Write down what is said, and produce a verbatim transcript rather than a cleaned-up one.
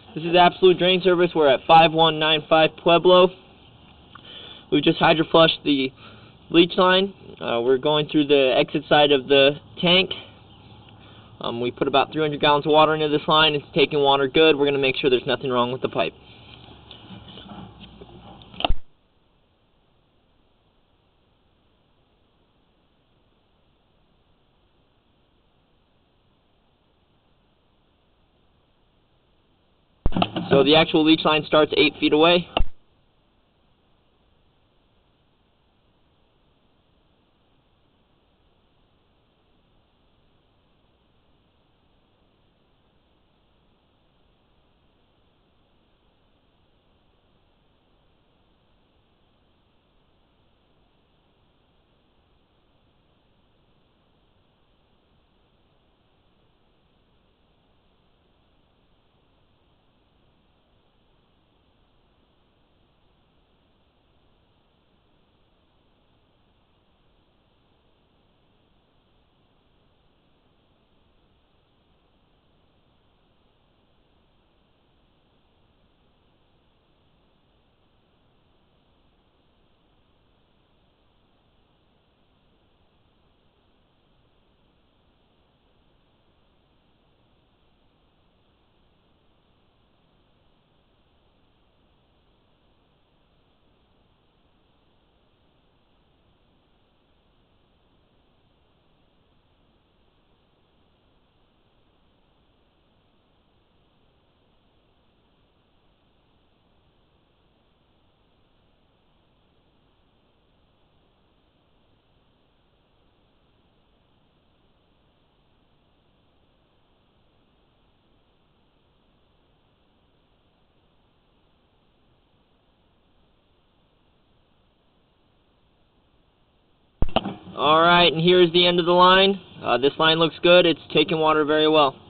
This is Absolute Drain Service. We're at five one nine five Pueblo. We've just hydro flushed the leach line. Uh, we're going through the exit side of the tank. Um, we put about three hundred gallons of water into this line. It's taking water good. We're going to make sure there's nothing wrong with the pipe. So the actual leach line starts eight feet away. Alright, and here's the end of the line. Uh, this line looks good. It's taking water very well.